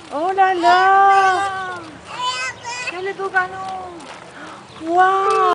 Oh là là! Quel est beau ballon! Waouh!